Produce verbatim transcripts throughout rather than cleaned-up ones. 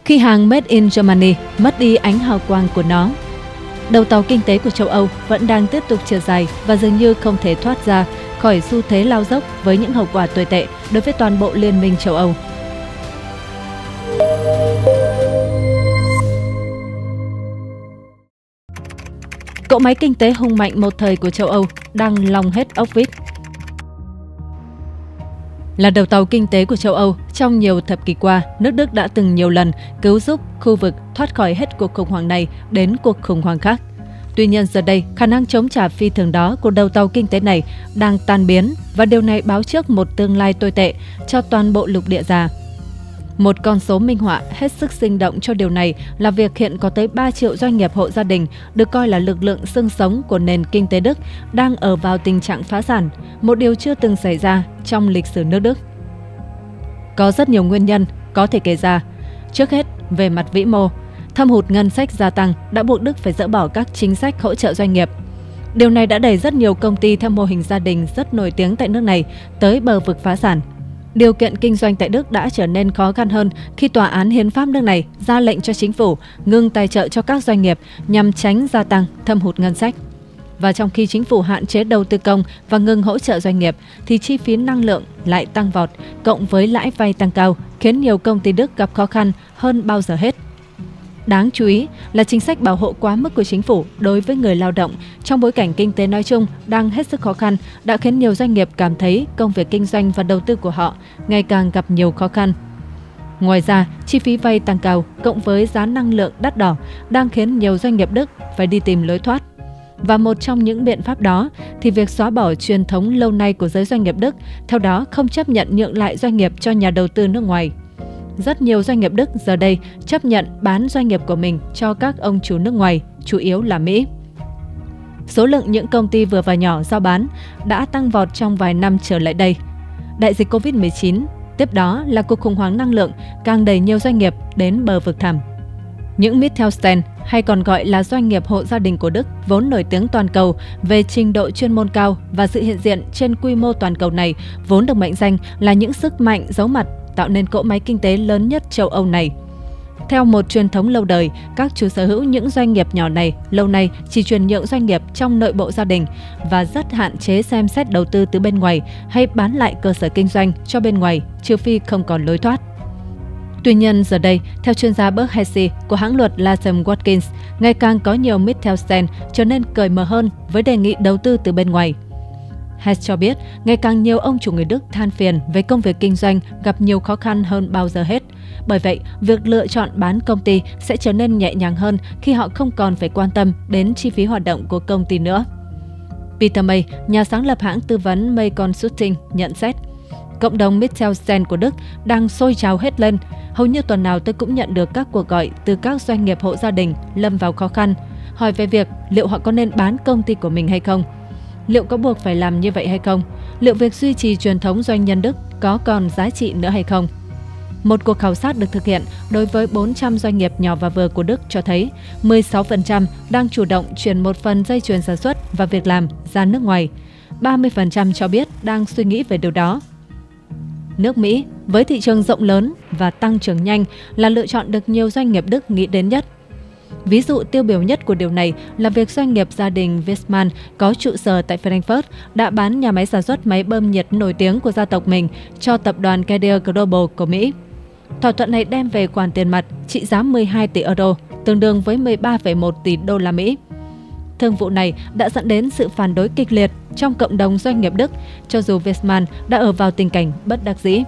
khi hàng Made in Germany mất đi ánh hào quang của nó. Đầu tàu kinh tế của châu Âu vẫn đang tiếp tục trượt dài và dường như không thể thoát ra khỏi xu thế lao dốc với những hậu quả tồi tệ đối với toàn bộ Liên minh châu Âu. Cỗ máy kinh tế hùng mạnh một thời của châu Âu đang long hết ốc vít. Là đầu tàu kinh tế của châu Âu, trong nhiều thập kỷ qua, nước Đức đã từng nhiều lần cứu giúp khu vực thoát khỏi hết cuộc khủng hoảng này đến cuộc khủng hoảng khác. Tuy nhiên giờ đây, khả năng chống trả phi thường đó của đầu tàu kinh tế này đang tan biến và điều này báo trước một tương lai tồi tệ cho toàn bộ lục địa già. Một con số minh họa hết sức sinh động cho điều này là việc hiện có tới ba triệu doanh nghiệp hộ gia đình được coi là lực lượng xương sống của nền kinh tế Đức đang ở vào tình trạng phá sản, một điều chưa từng xảy ra trong lịch sử nước Đức. Có rất nhiều nguyên nhân có thể kể ra. Trước hết, về mặt vĩ mô, thâm hụt ngân sách gia tăng đã buộc Đức phải dỡ bỏ các chính sách hỗ trợ doanh nghiệp. Điều này đã đẩy rất nhiều công ty theo mô hình gia đình rất nổi tiếng tại nước này tới bờ vực phá sản. Điều kiện kinh doanh tại Đức đã trở nên khó khăn hơn khi Tòa án Hiến pháp nước này ra lệnh cho chính phủ ngừng tài trợ cho các doanh nghiệp nhằm tránh gia tăng thâm hụt ngân sách. Và trong khi chính phủ hạn chế đầu tư công và ngừng hỗ trợ doanh nghiệp, thì chi phí năng lượng lại tăng vọt, cộng với lãi vay tăng cao, khiến nhiều công ty Đức gặp khó khăn hơn bao giờ hết. Đáng chú ý là chính sách bảo hộ quá mức của chính phủ đối với người lao động trong bối cảnh kinh tế nói chung đang hết sức khó khăn đã khiến nhiều doanh nghiệp cảm thấy công việc kinh doanh và đầu tư của họ ngày càng gặp nhiều khó khăn. Ngoài ra, chi phí vay tăng cao cộng với giá năng lượng đắt đỏ đang khiến nhiều doanh nghiệp Đức phải đi tìm lối thoát. Và một trong những biện pháp đó thì việc xóa bỏ truyền thống lâu nay của giới doanh nghiệp Đức, theo đó không chấp nhận nhượng lại doanh nghiệp cho nhà đầu tư nước ngoài. Rất nhiều doanh nghiệp Đức giờ đây chấp nhận bán doanh nghiệp của mình cho các ông chủ nước ngoài, chủ yếu là Mỹ. Số lượng những công ty vừa và nhỏ giao bán đã tăng vọt trong vài năm trở lại đây. Đại dịch Covid mười chín, tiếp đó là cuộc khủng hoảng năng lượng càng đẩy nhiều doanh nghiệp đến bờ vực thẳm. Những Mittelstand, hay còn gọi là doanh nghiệp hộ gia đình của Đức, vốn nổi tiếng toàn cầu về trình độ chuyên môn cao và sự hiện diện trên quy mô toàn cầu này, vốn được mệnh danh là những sức mạnh giấu mặt tạo nên cỗ máy kinh tế lớn nhất châu Âu này. Theo một truyền thống lâu đời, các chủ sở hữu những doanh nghiệp nhỏ này lâu nay chỉ chuyển nhượng doanh nghiệp trong nội bộ gia đình và rất hạn chế xem xét đầu tư từ bên ngoài hay bán lại cơ sở kinh doanh cho bên ngoài, trừ phi không còn lối thoát. Tuy nhiên, giờ đây, theo chuyên gia Burke Hesse của hãng luật Latham Watkins, ngày càng có nhiều Mittelstand trở nên cởi mở hơn với đề nghị đầu tư từ bên ngoài. Hesse cho biết, ngày càng nhiều ông chủ người Đức than phiền về công việc kinh doanh gặp nhiều khó khăn hơn bao giờ hết. Bởi vậy, việc lựa chọn bán công ty sẽ trở nên nhẹ nhàng hơn khi họ không còn phải quan tâm đến chi phí hoạt động của công ty nữa. Peter May, nhà sáng lập hãng tư vấn May Consulting, nhận xét, cộng đồng Mittelstand của Đức đang sôi trào hết lên. Hầu như tuần nào tôi cũng nhận được các cuộc gọi từ các doanh nghiệp hộ gia đình lâm vào khó khăn, hỏi về việc liệu họ có nên bán công ty của mình hay không. Liệu có buộc phải làm như vậy hay không? Liệu việc duy trì truyền thống doanh nhân Đức có còn giá trị nữa hay không? Một cuộc khảo sát được thực hiện đối với bốn trăm doanh nghiệp nhỏ và vừa của Đức cho thấy mười sáu phần trăm đang chủ động chuyển một phần dây chuyền sản xuất và việc làm ra nước ngoài. ba mươi phần trăm cho biết đang suy nghĩ về điều đó. Nước Mỹ, với thị trường rộng lớn và tăng trưởng nhanh, là lựa chọn được nhiều doanh nghiệp Đức nghĩ đến nhất. Ví dụ tiêu biểu nhất của điều này là việc doanh nghiệp gia đình Viessmann có trụ sở tại Frankfurt đã bán nhà máy sản xuất máy bơm nhiệt nổi tiếng của gia tộc mình cho tập đoàn Carrier Global của Mỹ. Thỏa thuận này đem về khoản tiền mặt trị giá mười hai tỷ euro, tương đương với mười ba phẩy một tỷ đô la Mỹ. Thương vụ này đã dẫn đến sự phản đối kịch liệt trong cộng đồng doanh nghiệp Đức, cho dù Viessmann đã ở vào tình cảnh bất đắc dĩ.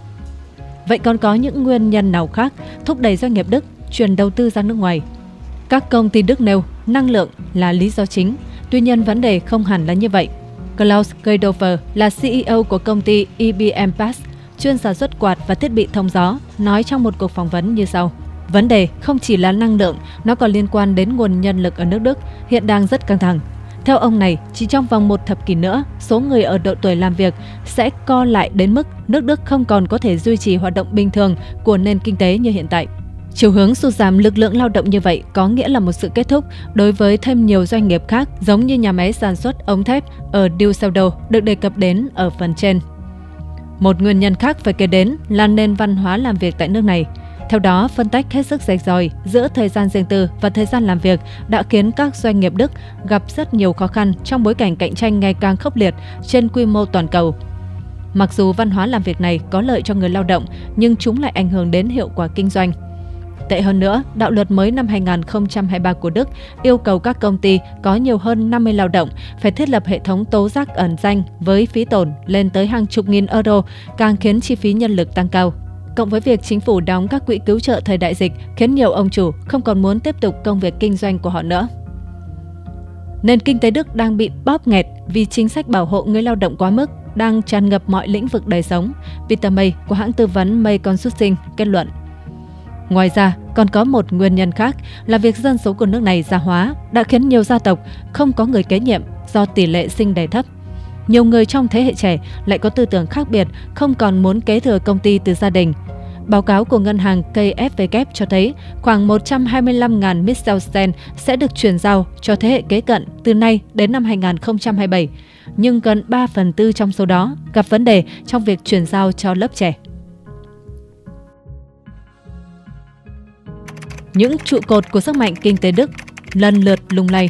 Vậy còn có những nguyên nhân nào khác thúc đẩy doanh nghiệp Đức chuyển đầu tư ra nước ngoài? Các công ty Đức nêu năng lượng là lý do chính, tuy nhiên vấn đề không hẳn là như vậy. Klaus Geidofer là xê e ô của công ty e bê em Pass, chuyên sản xuất quạt và thiết bị thông gió, nói trong một cuộc phỏng vấn như sau. Vấn đề không chỉ là năng lượng, nó còn liên quan đến nguồn nhân lực ở nước Đức, hiện đang rất căng thẳng. Theo ông này, chỉ trong vòng một thập kỷ nữa, số người ở độ tuổi làm việc sẽ co lại đến mức nước Đức không còn có thể duy trì hoạt động bình thường của nền kinh tế như hiện tại. Chiều hướng sụt giảm lực lượng lao động như vậy có nghĩa là một sự kết thúc đối với thêm nhiều doanh nghiệp khác, giống như nhà máy sản xuất ống thép ở Düsseldorf được đề cập đến ở phần trên. Một nguyên nhân khác phải kể đến là nền văn hóa làm việc tại nước này. Theo đó, phân tách hết sức rạch ròi giữa thời gian riêng tư và thời gian làm việc đã khiến các doanh nghiệp Đức gặp rất nhiều khó khăn trong bối cảnh cạnh tranh ngày càng khốc liệt trên quy mô toàn cầu. Mặc dù văn hóa làm việc này có lợi cho người lao động, nhưng chúng lại ảnh hưởng đến hiệu quả kinh doanh. Tệ hơn nữa, đạo luật mới năm hai nghìn không trăm hai mươi ba của Đức yêu cầu các công ty có nhiều hơn năm mươi lao động phải thiết lập hệ thống tố giác ẩn danh với phí tổn lên tới hàng chục nghìn euro, càng khiến chi phí nhân lực tăng cao. Cộng với việc chính phủ đóng các quỹ cứu trợ thời đại dịch khiến nhiều ông chủ không còn muốn tiếp tục công việc kinh doanh của họ nữa. Nền kinh tế Đức đang bị bóp nghẹt vì chính sách bảo hộ người lao động quá mức đang tràn ngập mọi lĩnh vực đời sống, Peter May của hãng tư vấn May Consulting kết luận. Ngoài ra, còn có một nguyên nhân khác là việc dân số của nước này già hóa đã khiến nhiều gia tộc không có người kế nhiệm do tỷ lệ sinh đẻ thấp. Nhiều người trong thế hệ trẻ lại có tư tưởng khác biệt, không còn muốn kế thừa công ty từ gia đình. Báo cáo của ngân hàng K F W cho thấy khoảng một trăm hai mươi lăm nghìn Mittelstand sẽ được chuyển giao cho thế hệ kế cận từ nay đến năm hai nghìn không trăm hai mươi bảy, nhưng gần ba phần tư trong số đó gặp vấn đề trong việc chuyển giao cho lớp trẻ. Những trụ cột của sức mạnh kinh tế Đức lần lượt lung lay.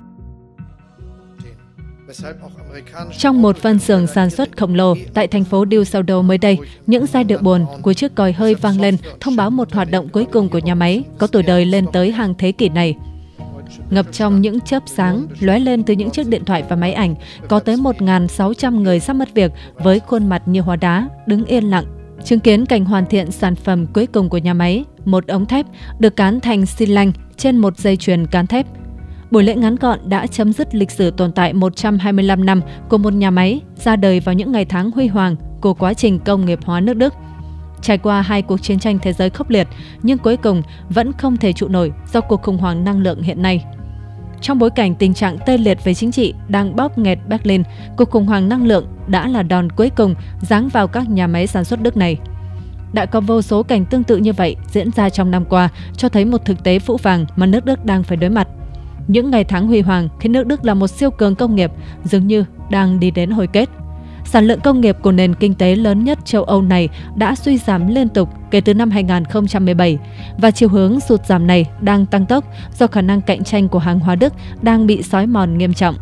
Trong một phân xưởng sản xuất khổng lồ tại thành phố Düsseldorf mới đây, những giai điệu buồn của chiếc còi hơi vang lên thông báo một hoạt động cuối cùng của nhà máy có tuổi đời lên tới hàng thế kỷ này. Ngập trong những chớp sáng lóe lên từ những chiếc điện thoại và máy ảnh, có tới một nghìn sáu trăm người sắp mất việc với khuôn mặt như hóa đá, đứng yên lặng, chứng kiến cảnh hoàn thiện sản phẩm cuối cùng của nhà máy, một ống thép được cán thành xi lanh trên một dây chuyền cán thép. Buổi lễ ngắn gọn đã chấm dứt lịch sử tồn tại một trăm hai mươi lăm năm của một nhà máy ra đời vào những ngày tháng huy hoàng của quá trình công nghiệp hóa nước Đức. Trải qua hai cuộc chiến tranh thế giới khốc liệt, nhưng cuối cùng vẫn không thể trụ nổi do cuộc khủng hoảng năng lượng hiện nay. Trong bối cảnh tình trạng tê liệt về chính trị đang bóp nghẹt Berlin, cuộc khủng hoảng năng lượng đã là đòn cuối cùng giáng vào các nhà máy sản xuất Đức này. Đã có vô số cảnh tương tự như vậy diễn ra trong năm qua, cho thấy một thực tế phũ phàng mà nước Đức đang phải đối mặt. Những ngày tháng huy hoàng khi nước Đức là một siêu cường công nghiệp dường như đang đi đến hồi kết. Sản lượng công nghiệp của nền kinh tế lớn nhất châu Âu này đã suy giảm liên tục kể từ năm hai nghìn không trăm mười bảy, và chiều hướng sụt giảm này đang tăng tốc do khả năng cạnh tranh của hàng hóa Đức đang bị xói mòn nghiêm trọng.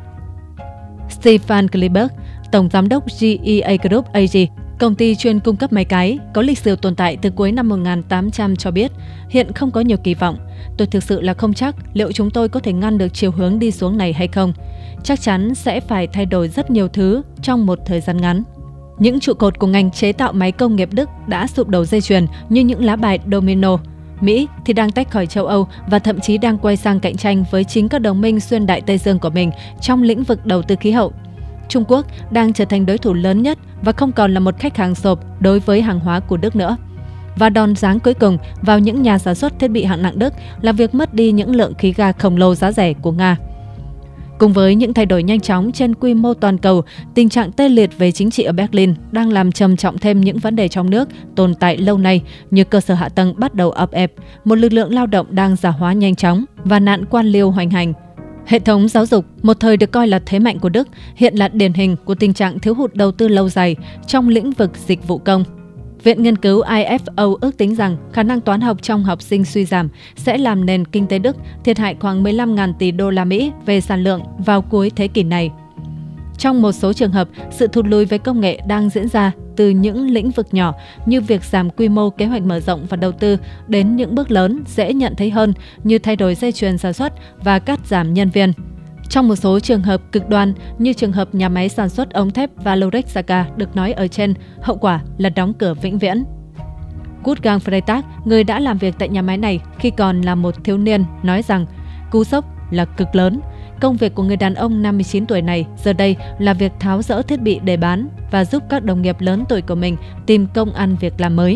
Stefan Kleberg, Tổng Giám đốc G E A Group A G, công ty chuyên cung cấp máy cái, có lịch sử tồn tại từ cuối năm một nghìn tám trăm cho biết, hiện không có nhiều kỳ vọng. Tôi thực sự là không chắc liệu chúng tôi có thể ngăn được chiều hướng đi xuống này hay không. Chắc chắn sẽ phải thay đổi rất nhiều thứ trong một thời gian ngắn. Những trụ cột của ngành chế tạo máy công nghiệp Đức đã sụp đổ dây chuyền như những lá bài domino. Mỹ thì đang tách khỏi châu Âu và thậm chí đang quay sang cạnh tranh với chính các đồng minh xuyên Đại Tây Dương của mình trong lĩnh vực đầu tư khí hậu. Trung Quốc đang trở thành đối thủ lớn nhất và không còn là một khách hàng sộp đối với hàng hóa của Đức nữa. Và đòn giáng cuối cùng vào những nhà sản xuất thiết bị hạng nặng Đức là việc mất đi những lượng khí ga khổng lồ giá rẻ của Nga. Cùng với những thay đổi nhanh chóng trên quy mô toàn cầu, tình trạng tê liệt về chính trị ở Berlin đang làm trầm trọng thêm những vấn đề trong nước tồn tại lâu nay như cơ sở hạ tầng bắt đầu ập ẹp, một lực lượng lao động đang già hóa nhanh chóng và nạn quan liêu hoành hành. Hệ thống giáo dục, một thời được coi là thế mạnh của Đức, hiện là điển hình của tình trạng thiếu hụt đầu tư lâu dài trong lĩnh vực dịch vụ công. Viện nghiên cứu I F O ước tính rằng khả năng toán học trong học sinh suy giảm sẽ làm nền kinh tế Đức thiệt hại khoảng mười lăm nghìn tỷ đô la Mỹ về sản lượng vào cuối thế kỷ này. Trong một số trường hợp, sự thụt lùi về công nghệ đang diễn ra từ những lĩnh vực nhỏ như việc giảm quy mô kế hoạch mở rộng và đầu tư đến những bước lớn dễ nhận thấy hơn như thay đổi dây chuyền sản xuất và cắt giảm nhân viên. Trong một số trường hợp cực đoan như trường hợp nhà máy sản xuất ống thép Valorex-Saka được nói ở trên, hậu quả là đóng cửa vĩnh viễn. Wolfgang Freitag, người đã làm việc tại nhà máy này khi còn là một thiếu niên, nói rằng cú sốc là cực lớn. Công việc của người đàn ông năm mươi chín tuổi này giờ đây là việc tháo dỡ thiết bị để bán và giúp các đồng nghiệp lớn tuổi của mình tìm công ăn việc làm mới.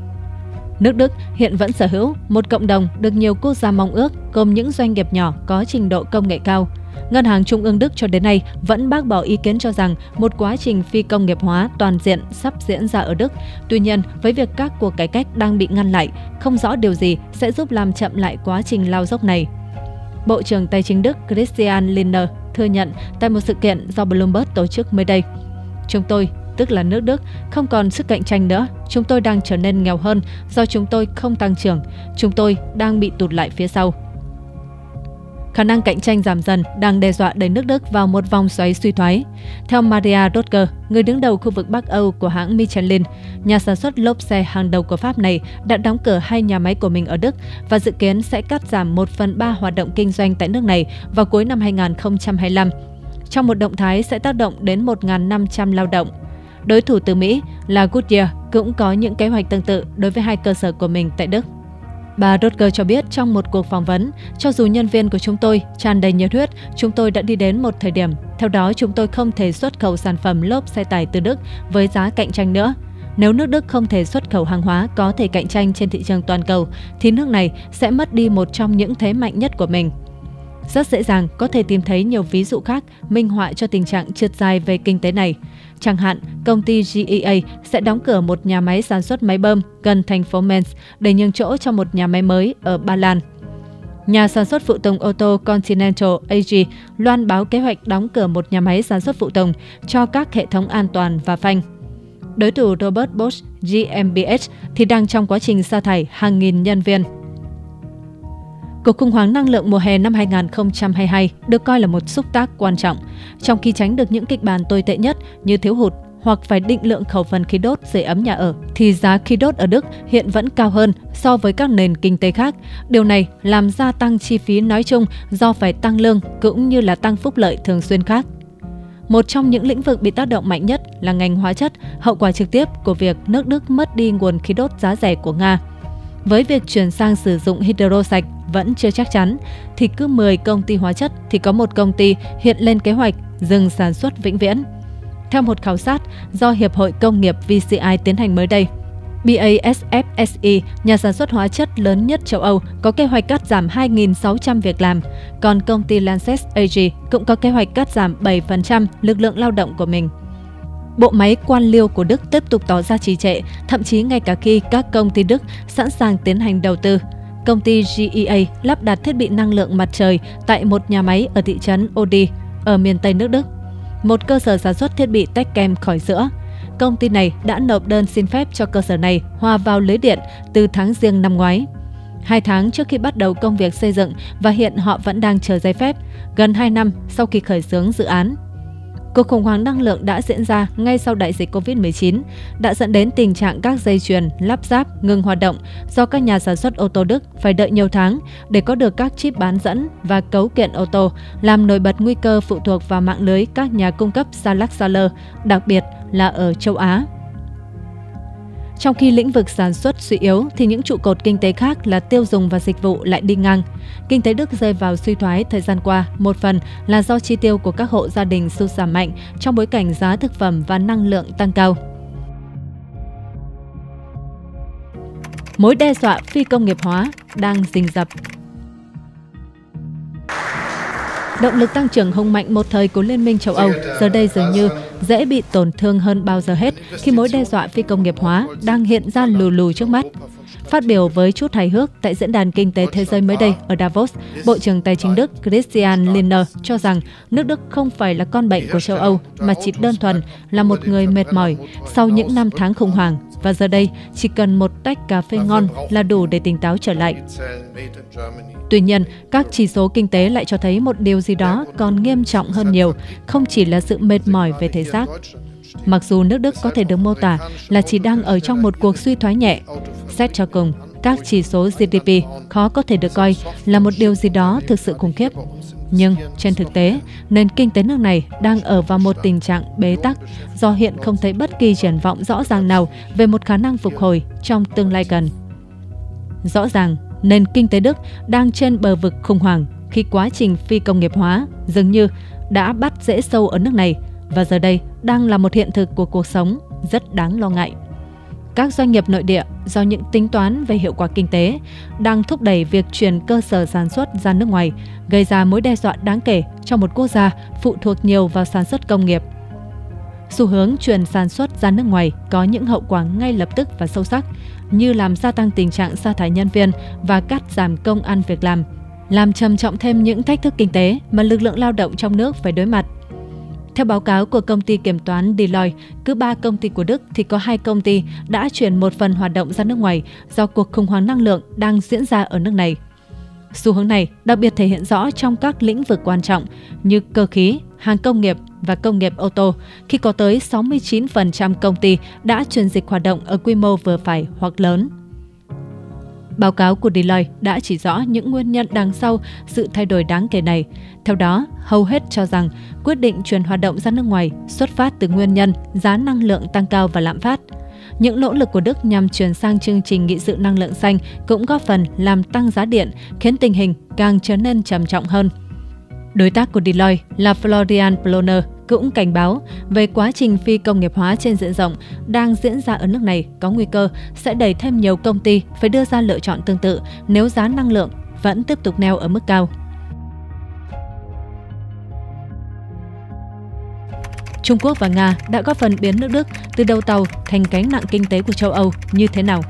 Nước Đức hiện vẫn sở hữu một cộng đồng được nhiều quốc gia mong ước gồm những doanh nghiệp nhỏ có trình độ công nghệ cao. Ngân hàng Trung ương Đức cho đến nay vẫn bác bỏ ý kiến cho rằng một quá trình phi công nghiệp hóa toàn diện sắp diễn ra ở Đức. Tuy nhiên, với việc các cuộc cải cách đang bị ngăn lại, không rõ điều gì sẽ giúp làm chậm lại quá trình lao dốc này. Bộ trưởng Tài chính Đức Christian Lindner thừa nhận tại một sự kiện do Bloomberg tổ chức mới đây: "Chúng tôi tức là nước Đức không còn sức cạnh tranh nữa. Chúng tôi đang trở nên nghèo hơn do chúng tôi không tăng trưởng. Chúng tôi đang bị tụt lại phía sau. Khả năng cạnh tranh giảm dần đang đe dọa đẩy nước Đức vào một vòng xoáy suy thoái. Theo Maria Rotger, người đứng đầu khu vực Bắc Âu của hãng Michelin, nhà sản xuất lốp xe hàng đầu của Pháp này đã đóng cửa hai nhà máy của mình ở Đức và dự kiến sẽ cắt giảm một phần ba hoạt động kinh doanh tại nước này vào cuối năm hai nghìn không trăm hai mươi lăm. Trong một động thái sẽ tác động đến một nghìn năm trăm lao động. Đối thủ từ Mỹ là Goodyear cũng có những kế hoạch tương tự đối với hai cơ sở của mình tại Đức. Bà Rotger cho biết trong một cuộc phỏng vấn, cho dù nhân viên của chúng tôi tràn đầy nhiệt huyết, chúng tôi đã đi đến một thời điểm. Theo đó, chúng tôi không thể xuất khẩu sản phẩm lốp xe tải từ Đức với giá cạnh tranh nữa. Nếu nước Đức không thể xuất khẩu hàng hóa có thể cạnh tranh trên thị trường toàn cầu, thì nước này sẽ mất đi một trong những thế mạnh nhất của mình. Rất dễ dàng có thể tìm thấy nhiều ví dụ khác minh họa cho tình trạng trượt dài về kinh tế này. Chẳng hạn, công ty giê e a sẽ đóng cửa một nhà máy sản xuất máy bơm gần thành phố Mainz để nhường chỗ cho một nhà máy mới ở Ba Lan. Nhà sản xuất phụ tùng ô tô Continental a giê loan báo kế hoạch đóng cửa một nhà máy sản xuất phụ tùng cho các hệ thống an toàn và phanh. Đối thủ Robert Bosch giê em bê hát thì đang trong quá trình sa thải hàng nghìn nhân viên. Cuộc khủng hoảng năng lượng mùa hè năm hai nghìn không trăm hai mươi hai được coi là một xúc tác quan trọng, trong khi tránh được những kịch bản tồi tệ nhất như thiếu hụt hoặc phải định lượng khẩu phần khí đốt sưởi ấm nhà ở, thì giá khí đốt ở Đức hiện vẫn cao hơn so với các nền kinh tế khác. Điều này làm gia tăng chi phí nói chung do phải tăng lương cũng như là tăng phúc lợi thường xuyên khác. Một trong những lĩnh vực bị tác động mạnh nhất là ngành hóa chất, hậu quả trực tiếp của việc nước Đức mất đi nguồn khí đốt giá rẻ của Nga. Với việc chuyển sang sử dụng hydro sạch vẫn chưa chắc chắn, thì cứ mười công ty hóa chất thì có một công ty hiện lên kế hoạch dừng sản xuất vĩnh viễn. Theo một khảo sát do Hiệp hội Công nghiệp vê xê i tiến hành mới đây, bê a ét ép ét e, nhà sản xuất hóa chất lớn nhất châu Âu, có kế hoạch cắt giảm hai nghìn sáu trăm việc làm, còn công ty Lanxess a giê cũng có kế hoạch cắt giảm bảy phần trăm lực lượng lao động của mình. Bộ máy quan liêu của Đức tiếp tục tỏ ra trì trệ, thậm chí ngay cả khi các công ty Đức sẵn sàng tiến hành đầu tư. Công ty giê e a lắp đặt thiết bị năng lượng mặt trời tại một nhà máy ở thị trấn Odi, ở miền Tây nước Đức, một cơ sở sản xuất thiết bị tách kem khỏi sữa. Công ty này đã nộp đơn xin phép cho cơ sở này hòa vào lưới điện từ tháng Giêng năm ngoái. Hai tháng trước khi bắt đầu công việc xây dựng và hiện họ vẫn đang chờ giấy phép, gần hai năm sau khi khởi xướng dự án. Cuộc khủng hoảng năng lượng đã diễn ra ngay sau đại dịch Covid mười chín, đã dẫn đến tình trạng các dây chuyền, lắp ráp ngừng hoạt động do các nhà sản xuất ô tô Đức phải đợi nhiều tháng để có được các chip bán dẫn và cấu kiện ô tô, làm nổi bật nguy cơ phụ thuộc vào mạng lưới các nhà cung cấp xa lắc xa lơ, đặc biệt là ở châu Á. Trong khi lĩnh vực sản xuất suy yếu thì những trụ cột kinh tế khác là tiêu dùng và dịch vụ lại đi ngang. Kinh tế Đức rơi vào suy thoái thời gian qua, một phần là do chi tiêu của các hộ gia đình sụt giảm mạnh trong bối cảnh giá thực phẩm và năng lượng tăng cao. Mối đe dọa phi công nghiệp hóa đang rình rập. Động lực tăng trưởng hùng mạnh một thời của Liên minh châu Âu giờ đây dường như dễ bị tổn thương hơn bao giờ hết khi mối đe dọa phi công nghiệp hóa đang hiện ra lù lù trước mắt. Phát biểu với chút hài hước tại Diễn đàn Kinh tế Thế giới mới đây ở Davos, Bộ trưởng Tài chính Đức Christian Lindner cho rằng nước Đức không phải là con bệnh của châu Âu mà chỉ đơn thuần là một người mệt mỏi sau những năm tháng khủng hoảng và giờ đây chỉ cần một tách cà phê ngon là đủ để tỉnh táo trở lại. Tuy nhiên, các chỉ số kinh tế lại cho thấy một điều gì đó còn nghiêm trọng hơn nhiều, không chỉ là sự mệt mỏi về thể xác. Mặc dù nước Đức có thể được mô tả là chỉ đang ở trong một cuộc suy thoái nhẹ, xét cho cùng, các chỉ số giê đê pê khó có thể được coi là một điều gì đó thực sự khủng khiếp. Nhưng trên thực tế, nền kinh tế nước này đang ở vào một tình trạng bế tắc do hiện không thấy bất kỳ triển vọng rõ ràng nào về một khả năng phục hồi trong tương lai gần. Rõ ràng, nền kinh tế Đức đang trên bờ vực khủng hoảng khi quá trình phi công nghiệp hóa dường như đã bắt rễ sâu ở nước này và giờ đây đang là một hiện thực của cuộc sống rất đáng lo ngại. Các doanh nghiệp nội địa do những tính toán về hiệu quả kinh tế đang thúc đẩy việc chuyển cơ sở sản xuất ra nước ngoài, gây ra mối đe dọa đáng kể cho một quốc gia phụ thuộc nhiều vào sản xuất công nghiệp. Xu hướng chuyển sản xuất ra nước ngoài có những hậu quả ngay lập tức và sâu sắc, như làm gia tăng tình trạng sa thải nhân viên và cắt giảm công ăn việc làm, làm trầm trọng thêm những thách thức kinh tế mà lực lượng lao động trong nước phải đối mặt. Theo báo cáo của công ty kiểm toán Deloitte, cứ ba công ty của Đức thì có hai công ty đã chuyển một phần hoạt động ra nước ngoài do cuộc khủng hoảng năng lượng đang diễn ra ở nước này. Xu hướng này đặc biệt thể hiện rõ trong các lĩnh vực quan trọng như cơ khí, hàng công nghiệp và công nghiệp ô tô, khi có tới sáu mươi chín phần trăm công ty đã chuyển dịch hoạt động ở quy mô vừa phải hoặc lớn. Báo cáo của Deloitte đã chỉ rõ những nguyên nhân đằng sau sự thay đổi đáng kể này. Theo đó, hầu hết cho rằng quyết định chuyển hoạt động ra nước ngoài xuất phát từ nguyên nhân giá năng lượng tăng cao và lạm phát. Những nỗ lực của Đức nhằm chuyển sang chương trình nghị sự năng lượng xanh cũng góp phần làm tăng giá điện, khiến tình hình càng trở nên trầm trọng hơn. Đối tác của Deloitte là Florian Ploner cũng cảnh báo về quá trình phi công nghiệp hóa trên diện rộng đang diễn ra ở nước này có nguy cơ sẽ đẩy thêm nhiều công ty phải đưa ra lựa chọn tương tự nếu giá năng lượng vẫn tiếp tục neo ở mức cao. Trung Quốc và Nga đã góp phần biến nước Đức từ đầu tàu thành gánh nặng kinh tế của châu Âu như thế nào?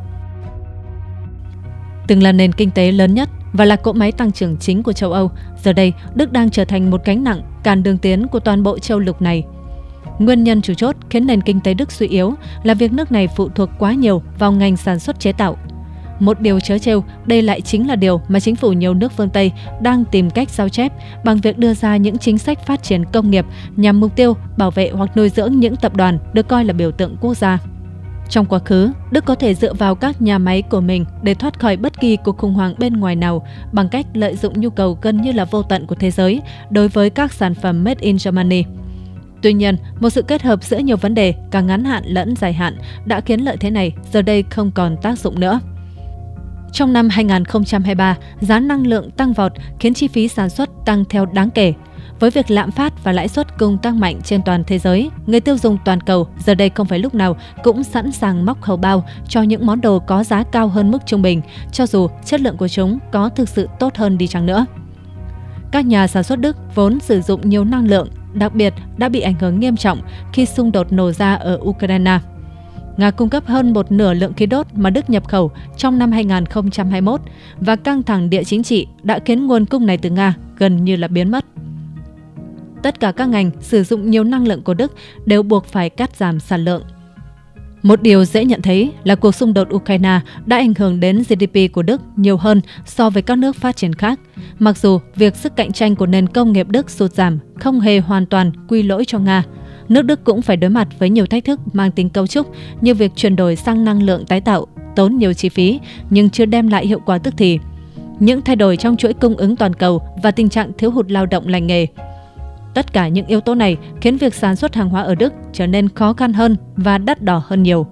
Từng là nền kinh tế lớn nhất và là cỗ máy tăng trưởng chính của châu Âu, giờ đây Đức đang trở thành một gánh nặng cản đường tiến của toàn bộ châu lục này. Nguyên nhân chủ chốt khiến nền kinh tế Đức suy yếu là việc nước này phụ thuộc quá nhiều vào ngành sản xuất chế tạo. Một điều trớ trêu, đây lại chính là điều mà chính phủ nhiều nước phương Tây đang tìm cách sao chép bằng việc đưa ra những chính sách phát triển công nghiệp nhằm mục tiêu bảo vệ hoặc nuôi dưỡng những tập đoàn được coi là biểu tượng quốc gia. Trong quá khứ, Đức có thể dựa vào các nhà máy của mình để thoát khỏi bất kỳ cuộc khủng hoảng bên ngoài nào bằng cách lợi dụng nhu cầu gần như là vô tận của thế giới đối với các sản phẩm made in Germany. Tuy nhiên, một sự kết hợp giữa nhiều vấn đề cả ngắn hạn lẫn dài hạn đã khiến lợi thế này giờ đây không còn tác dụng nữa. Trong năm hai nghìn không trăm hai mươi ba, giá năng lượng tăng vọt khiến chi phí sản xuất tăng theo đáng kể. Với việc lạm phát và lãi suất cùng tăng mạnh trên toàn thế giới, người tiêu dùng toàn cầu giờ đây không phải lúc nào cũng sẵn sàng móc khẩu bao cho những món đồ có giá cao hơn mức trung bình, cho dù chất lượng của chúng có thực sự tốt hơn đi chăng nữa. Các nhà sản xuất Đức vốn sử dụng nhiều năng lượng, đặc biệt đã bị ảnh hưởng nghiêm trọng khi xung đột nổ ra ở Ukraine. Nga cung cấp hơn một nửa lượng khí đốt mà Đức nhập khẩu trong năm hai nghìn không trăm hai mươi mốt và căng thẳng địa chính trị đã khiến nguồn cung này từ Nga gần như là biến mất. Tất cả các ngành sử dụng nhiều năng lượng của Đức đều buộc phải cắt giảm sản lượng. Một điều dễ nhận thấy là cuộc xung đột Ukraine đã ảnh hưởng đến giê đê pê của Đức nhiều hơn so với các nước phát triển khác. Mặc dù việc sức cạnh tranh của nền công nghiệp Đức sụt giảm không hề hoàn toàn quy lỗi cho Nga, nước Đức cũng phải đối mặt với nhiều thách thức mang tính cấu trúc như việc chuyển đổi sang năng lượng tái tạo, tốn nhiều chi phí nhưng chưa đem lại hiệu quả tức thì, những thay đổi trong chuỗi cung ứng toàn cầu và tình trạng thiếu hụt lao động lành nghề. Tất cả những yếu tố này khiến việc sản xuất hàng hóa ở Đức trở nên khó khăn hơn và đắt đỏ hơn nhiều.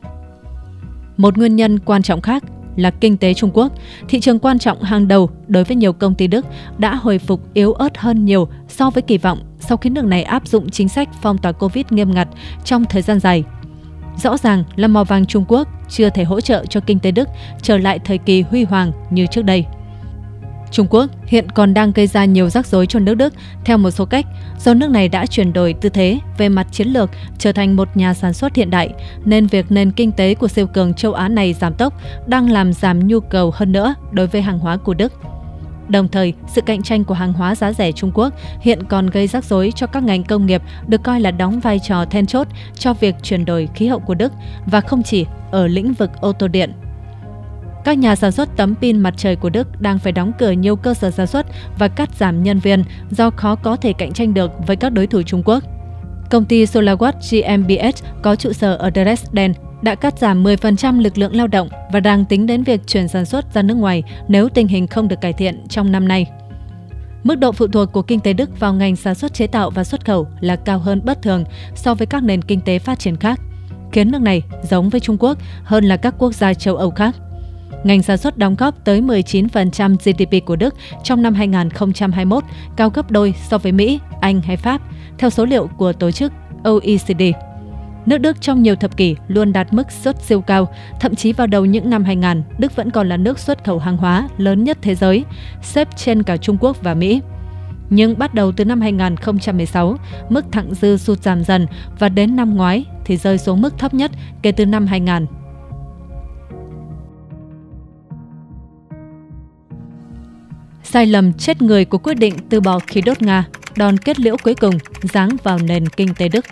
Một nguyên nhân quan trọng khác là kinh tế Trung Quốc, thị trường quan trọng hàng đầu đối với nhiều công ty Đức, đã hồi phục yếu ớt hơn nhiều so với kỳ vọng sau khi nước này áp dụng chính sách phong tỏa Covid nghiêm ngặt trong thời gian dài. Rõ ràng là mỏ vàng Trung Quốc chưa thể hỗ trợ cho kinh tế Đức trở lại thời kỳ huy hoàng như trước đây. Trung Quốc hiện còn đang gây ra nhiều rắc rối cho nước Đức theo một số cách, do nước này đã chuyển đổi tư thế về mặt chiến lược trở thành một nhà sản xuất hiện đại, nên việc nền kinh tế của siêu cường châu Á này giảm tốc đang làm giảm nhu cầu hơn nữa đối với hàng hóa của Đức. Đồng thời, sự cạnh tranh của hàng hóa giá rẻ Trung Quốc hiện còn gây rắc rối cho các ngành công nghiệp được coi là đóng vai trò then chốt cho việc chuyển đổi khí hậu của Đức, và không chỉ ở lĩnh vực ô tô điện. Các nhà sản xuất tấm pin mặt trời của Đức đang phải đóng cửa nhiều cơ sở sản xuất và cắt giảm nhân viên do khó có thể cạnh tranh được với các đối thủ Trung Quốc. Công ty SolarWatt giê em bê ét có trụ sở ở Dresden đã cắt giảm mười phần trăm lực lượng lao động và đang tính đến việc chuyển sản xuất ra nước ngoài nếu tình hình không được cải thiện trong năm nay. Mức độ phụ thuộc của kinh tế Đức vào ngành sản xuất chế tạo và xuất khẩu là cao hơn bất thường so với các nền kinh tế phát triển khác, khiến nước này giống với Trung Quốc hơn là các quốc gia châu Âu khác. Ngành sản xuất đóng góp tới mười chín phần trăm giê đê pê của Đức trong năm hai nghìn không trăm hai mươi mốt, cao gấp đôi so với Mỹ, Anh hay Pháp, theo số liệu của tổ chức o e xê đê. Nước Đức trong nhiều thập kỷ luôn đạt mức xuất siêu cao, thậm chí vào đầu những năm hai nghìn, Đức vẫn còn là nước xuất khẩu hàng hóa lớn nhất thế giới, xếp trên cả Trung Quốc và Mỹ. Nhưng bắt đầu từ năm hai nghìn không trăm mười sáu, mức thặng dư sụt giảm dần và đến năm ngoái thì rơi xuống mức thấp nhất kể từ năm hai nghìn. Sai lầm chết người của quyết định từ bỏ khí đốt Nga, đòn kết liễu cuối cùng giáng vào nền kinh tế Đức.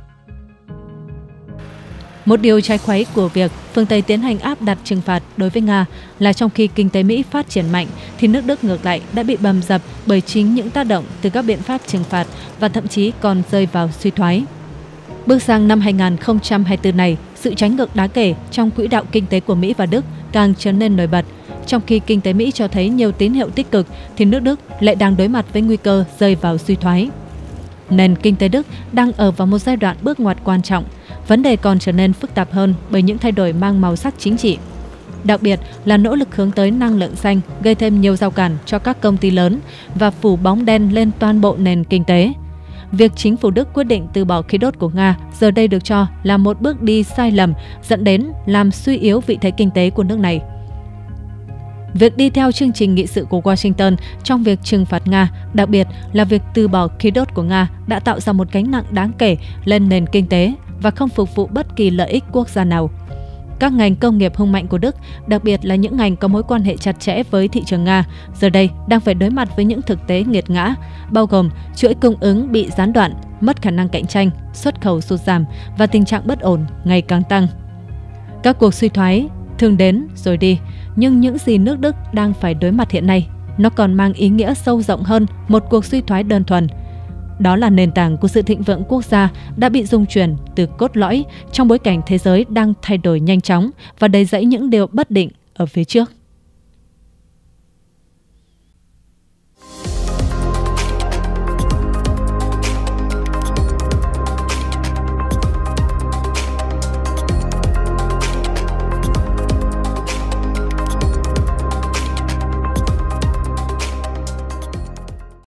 Một điều trái khuấy của việc phương Tây tiến hành áp đặt trừng phạt đối với Nga là trong khi kinh tế Mỹ phát triển mạnh thì nước Đức ngược lại đã bị bầm dập bởi chính những tác động từ các biện pháp trừng phạt và thậm chí còn rơi vào suy thoái. Bước sang năm hai nghìn không trăm hai mươi tư này, sự trái ngược đáng kể trong quỹ đạo kinh tế của Mỹ và Đức càng trở nên nổi bật. Trong khi kinh tế Mỹ cho thấy nhiều tín hiệu tích cực thì nước Đức lại đang đối mặt với nguy cơ rơi vào suy thoái. Nền kinh tế Đức đang ở vào một giai đoạn bước ngoặt quan trọng. Vấn đề còn trở nên phức tạp hơn bởi những thay đổi mang màu sắc chính trị. Đặc biệt là nỗ lực hướng tới năng lượng xanh gây thêm nhiều rào cản cho các công ty lớn và phủ bóng đen lên toàn bộ nền kinh tế. Việc chính phủ Đức quyết định từ bỏ khí đốt của Nga giờ đây được cho là một bước đi sai lầm dẫn đến làm suy yếu vị thế kinh tế của nước này. Việc đi theo chương trình nghị sự của Washington trong việc trừng phạt Nga, đặc biệt là việc từ bỏ khí đốt của Nga đã tạo ra một gánh nặng đáng kể lên nền kinh tế và không phục vụ bất kỳ lợi ích quốc gia nào. Các ngành công nghiệp hùng mạnh của Đức, đặc biệt là những ngành có mối quan hệ chặt chẽ với thị trường Nga, giờ đây đang phải đối mặt với những thực tế nghiệt ngã, bao gồm chuỗi cung ứng bị gián đoạn, mất khả năng cạnh tranh, xuất khẩu sụt giảm và tình trạng bất ổn ngày càng tăng. Các cuộc suy thoái thường đến rồi đi, nhưng những gì nước Đức đang phải đối mặt hiện nay, nó còn mang ý nghĩa sâu rộng hơn một cuộc suy thoái đơn thuần. Đó là nền tảng của sự thịnh vượng quốc gia đã bị rung chuyển từ cốt lõi trong bối cảnh thế giới đang thay đổi nhanh chóng và đầy rẫy những điều bất định ở phía trước.